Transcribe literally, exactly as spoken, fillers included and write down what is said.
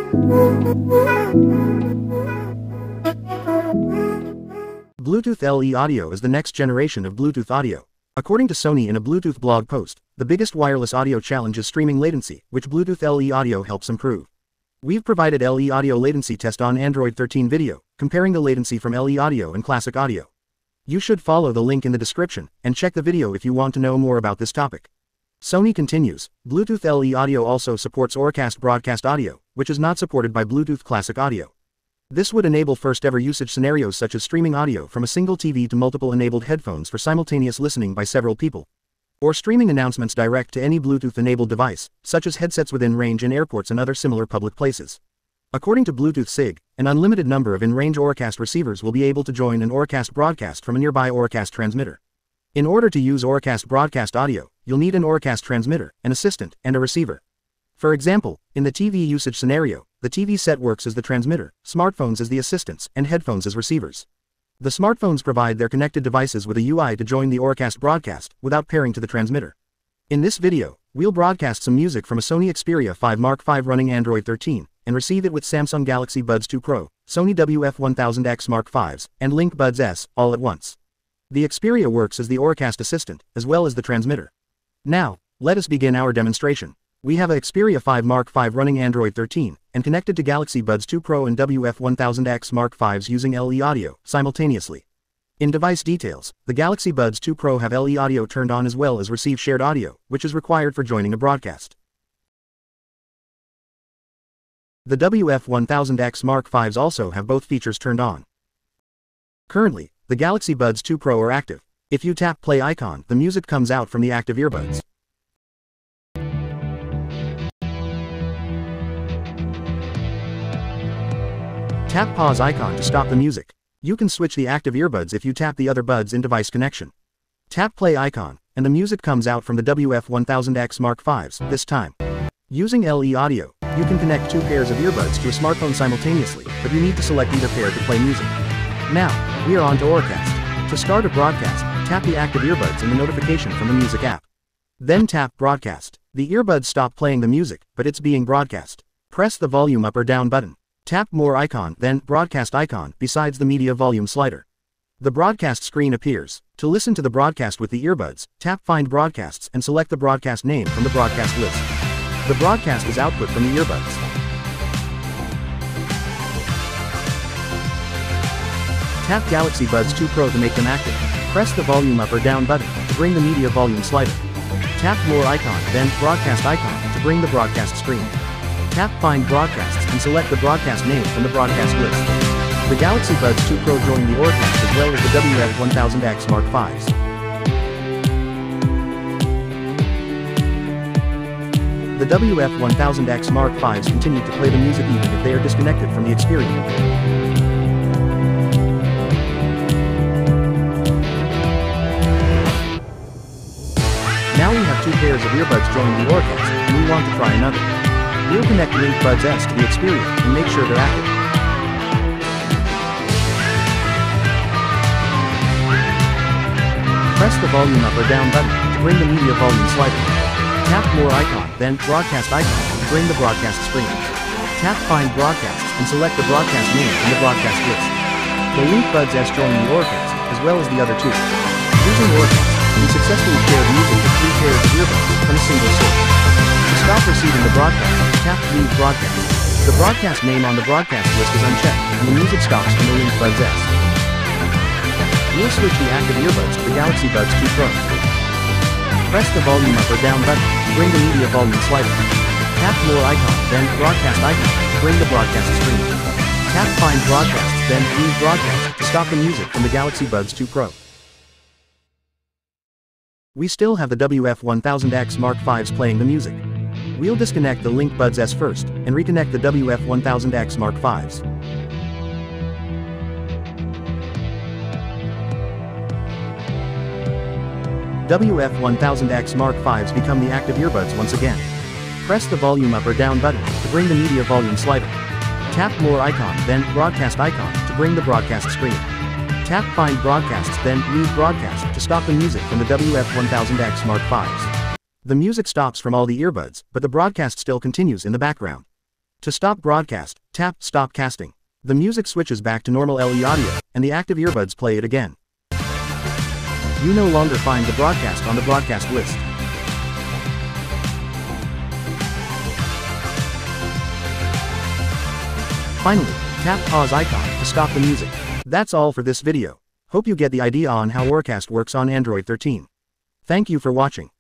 Bluetooth L E audio is the next generation of Bluetooth audio. According to Sony in a Bluetooth blog post, the biggest wireless audio challenge is streaming latency, which Bluetooth L E audio helps improve. We've provided L E audio latency test on Android thirteen video, comparing the latency from L E audio and classic audio. You should follow the link in the description, and check the video if you want to know more about this topic. Sony continues, Bluetooth L E audio also supports Auracast broadcast audio, which is not supported by Bluetooth classic audio. This would enable first-ever usage scenarios such as streaming audio from a single T V to multiple enabled headphones for simultaneous listening by several people. Or streaming announcements direct to any Bluetooth-enabled device, such as headsets within range in airports and other similar public places. According to Bluetooth S I G, an unlimited number of in-range Auracast receivers will be able to join an Auracast broadcast from a nearby Auracast transmitter. In order to use Auracast broadcast audio, you'll need an Auracast transmitter, an assistant, and a receiver. For example, in the T V usage scenario, the T V set works as the transmitter, smartphones as the assistants, and headphones as receivers. The smartphones provide their connected devices with a U I to join the Auracast broadcast, without pairing to the transmitter. In this video, we'll broadcast some music from a Sony Xperia five Mark five running Android thirteen, and receive it with Samsung Galaxy Buds two Pro, Sony W F one thousand X Mark fives, and LinkBuds S, all at once. The Xperia works as the Auracast assistant, as well as the transmitter. Now, let us begin our demonstration. We have a Xperia five Mark five running Android thirteen, and connected to Galaxy Buds two Pro and W F one thousand X Mark fives using L E audio, simultaneously. In device details, the Galaxy Buds two Pro have L E audio turned on as well as receive shared audio, which is required for joining a broadcast. The W F one thousand X Mark fives also have both features turned on. Currently, the Galaxy Buds two Pro are active. If you tap play icon, the music comes out from the active earbuds. Tap pause icon to stop the music. You can switch the active earbuds if you tap the other buds in device connection. Tap play icon, and the music comes out from the W F one thousand X Mark fives, this time. Using L E audio, you can connect two pairs of earbuds to a smartphone simultaneously, but you need to select either pair to play music. Now, we are on to Auracast. To start a broadcast, tap the active earbuds in the notification from the music app. Then tap broadcast. The earbuds stop playing the music, but it's being broadcast. Press the volume up or down button. Tap more icon, then broadcast icon, besides the media volume slider. The broadcast screen appears. To listen to the broadcast with the earbuds, tap find broadcasts and select the broadcast name from the broadcast list. The broadcast is output from the earbuds. Tap Galaxy Buds two Pro to make them active. Press the volume up or down button to bring the media volume slider. Tap more icon, then broadcast icon to bring the broadcast screen. Tap Find Broadcasts and select the broadcast name from the broadcast list. The Galaxy Buds two Pro join the Auracast as well as the W F one thousand X Mark fives. The W F one thousand X Mark fives continue to play the music even if they are disconnected from the Xperia. Now we have two pairs of earbuds joining the Auracast, and we want to try another. We'll connect LinkBuds S to the Xperia and make sure they're active. Press the volume up or down button to bring the media volume slider. Tap more icon, then broadcast icon to bring the broadcast screen. Tap find broadcasts and select the broadcast name from the broadcast list. The LinkBuds S join the Auracast, as well as the other two. Using Auracast, we successfully shared music with three pairs of earbuds from a single source. To stop receiving the broadcast, tap Leave Broadcast. The broadcast name on the broadcast list is unchecked, and the music stops from the LinkBuds S. We'll switch the active earbuds to the Galaxy Buds two Pro. Press the volume up or down button to bring the media volume slider. Tap more icon, then broadcast icon to bring the broadcast screen. Tap Find Broadcasts, then Leave Broadcast to stop the music from the Galaxy Buds two Pro. We still have the W F one thousand X Mark fives playing the music. We'll disconnect the LinkBuds S first, and reconnect the W F one thousand X Mark fives. W F one thousand X Mark fives become the active earbuds once again. Press the volume up or down button to bring the media volume slider. Tap more icon, then broadcast icon to bring the broadcast screen. Tap Find Broadcasts, then Leave Broadcast to stop the music from the W F one thousand X Mark fives. The music stops from all the earbuds, but the broadcast still continues in the background. To stop broadcast, tap Stop Casting. The music switches back to normal L E audio, and the active earbuds play it again. You no longer find the broadcast on the broadcast list. Finally, tap pause icon to stop the music. That's all for this video. Hope you get the idea on how Auracast works on Android thirteen. Thank you for watching.